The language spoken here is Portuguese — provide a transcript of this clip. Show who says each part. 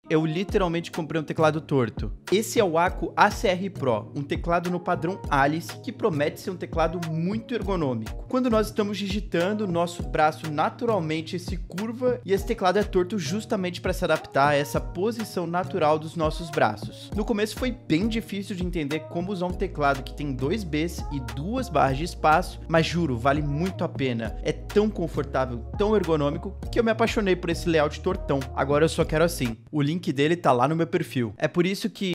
Speaker 1: Eu literalmente comprei um teclado torto. Esse é o Wacom ACR Pro, um teclado no padrão Alice que promete ser um teclado muito ergonômico. Quando nós estamos digitando, nosso braço naturalmente se curva e esse teclado é torto justamente para se adaptar a essa posição natural dos nossos braços. No começo foi bem difícil de entender como usar um teclado que tem 2 Bs e 2 barras de espaço, mas juro, vale muito a pena. É tão confortável, tão ergonômico, que eu me apaixonei por esse layout tortão. Agora eu só quero assim. O link dele tá lá no meu perfil. É por isso que